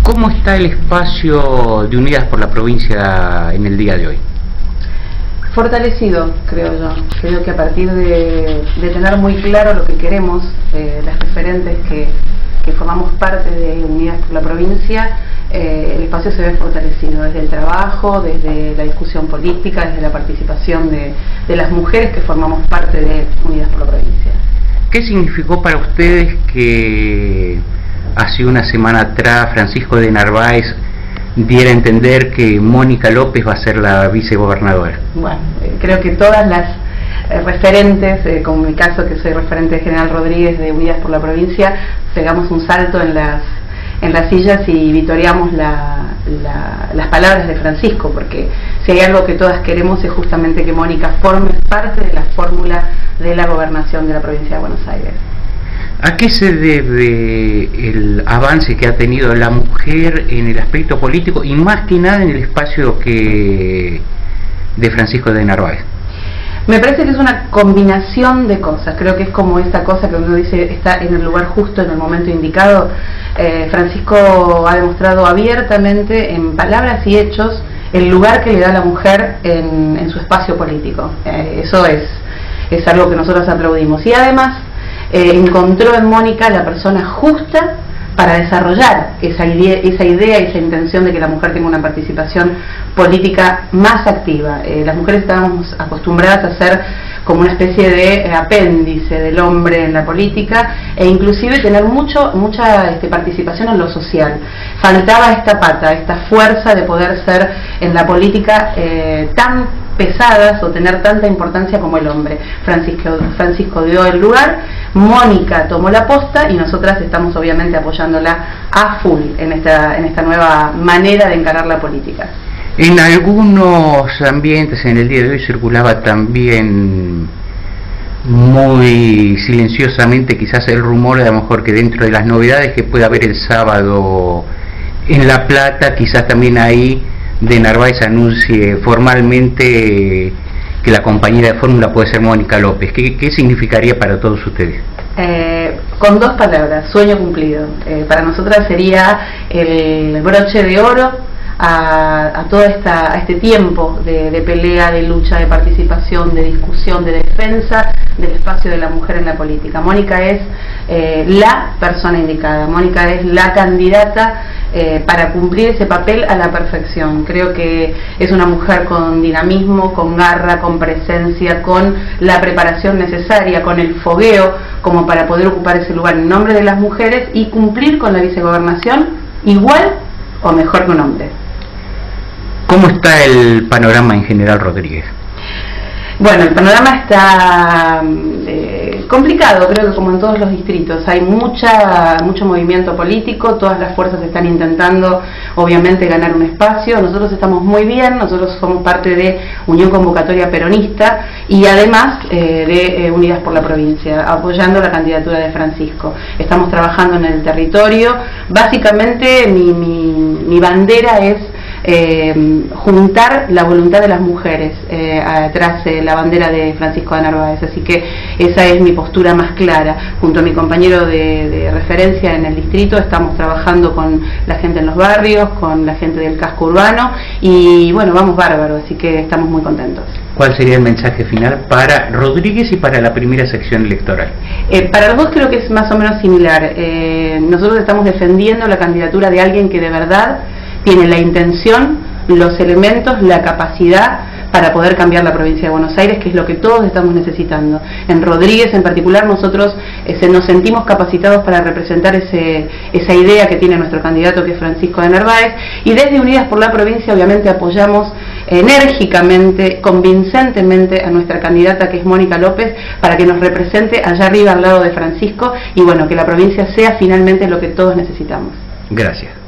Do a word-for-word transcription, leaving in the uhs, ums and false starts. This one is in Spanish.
¿Cómo está el espacio de Unidas por la Provincia en el día de hoy? Fortalecido, creo yo. Creo que a partir de, de tener muy claro lo que queremos, eh, las referentes que, que formamos parte de Unidas por la Provincia, eh, el espacio se ve fortalecido desde el trabajo, desde la discusión política, desde la participación de, de las mujeres que formamos parte de Unidas por la Provincia. ¿Qué significó para ustedes que hace una semana atrás Francisco de Narváez diera a entender que Mónica López va a ser la vicegobernadora? Bueno, eh, creo que todas las eh, referentes, eh, como en mi caso que soy referente de General Rodríguez de Unidas por la Provincia, pegamos un salto en las, en las sillas y vitoreamos la, la, las palabras de Francisco, porque si hay algo que todas queremos es justamente que Mónica forme parte de la fórmula de la gobernación de la provincia de Buenos Aires. ¿A qué se debe el avance que ha tenido la mujer en el aspecto político y más que nada en el espacio que de Francisco de Narváez? Me parece que es una combinación de cosas. Creo que es como esa cosa que uno dice está en el lugar justo, en el momento indicado. Eh, Francisco ha demostrado abiertamente en palabras y hechos el lugar que le da a la mujer en, en su espacio político. Eh, eso es, es algo que nosotros aplaudimos. Y además Eh, encontró en Mónica la persona justa para desarrollar esa idea, esa idea, esa intención de que la mujer tenga una participación política más activa. Eh, las mujeres estábamos acostumbradas a ser como una especie de eh, apéndice del hombre en la política e inclusive tener mucho, mucha este, participación en lo social. Faltaba esta pata, esta fuerza de poder ser en la política eh, tan pesadas o tener tanta importancia como el hombre. Francisco, Francisco dio el lugar, Mónica tomó la posta y nosotras estamos obviamente apoyándola a full en esta, en esta nueva manera de encarar la política. En algunos ambientes en el día de hoy circulaba también muy silenciosamente quizás el rumor de a lo mejor que dentro de las novedades que puede haber el sábado en La Plata, quizás también ahí de Narváez anuncie formalmente que la compañera de fórmula puede ser Mónica López. ¿Qué, qué significaría para todos ustedes? Eh, con dos palabras, sueño cumplido. Eh, para nosotras sería el broche de oro a, a todo esta, a este tiempo de, de pelea, de lucha, de participación, de discusión, de defensa del espacio de la mujer en la política. Mónica es eh, la persona indicada, Mónica es la candidata eh, para cumplir ese papel a la perfección. Creo que es una mujer con dinamismo, con garra, con presencia, con la preparación necesaria, con el fogueo como para poder ocupar ese lugar en nombre de las mujeres y cumplir con la vicegobernación igual o mejor que un hombre. ¿Cómo está el panorama en General Rodríguez? Bueno, el panorama está eh, complicado, creo que como en todos los distritos. Hay mucha mucho movimiento político, todas las fuerzas están intentando obviamente ganar un espacio. Nosotros estamos muy bien, nosotros somos parte de Unión Convocatoria Peronista y además eh, de eh, Unidas por la Provincia, apoyando la candidatura de Francisco. Estamos trabajando en el territorio. Básicamente mi, mi, mi bandera es Eh, juntar la voluntad de las mujeres eh, atrás de la bandera de Francisco de Narváez, así que esa es mi postura más clara. Junto a mi compañero de, de referencia en el distrito estamos trabajando con la gente en los barrios, con la gente del casco urbano y bueno, vamos bárbaro, así que estamos muy contentos. ¿Cuál sería el mensaje final para Rodríguez y para la primera sección electoral? Eh, para los dos creo que es más o menos similar. Eh, nosotros estamos defendiendo la candidatura de alguien que de verdad tiene la intención, los elementos, la capacidad para poder cambiar la provincia de Buenos Aires, que es lo que todos estamos necesitando. En Rodríguez en particular nosotros eh, se, nos sentimos capacitados para representar ese, esa idea que tiene nuestro candidato, que es Francisco de Narváez, y desde Unidas por la Provincia obviamente apoyamos enérgicamente, convincentemente a nuestra candidata, que es Mónica López, para que nos represente allá arriba al lado de Francisco y bueno, que la provincia sea finalmente lo que todos necesitamos. Gracias.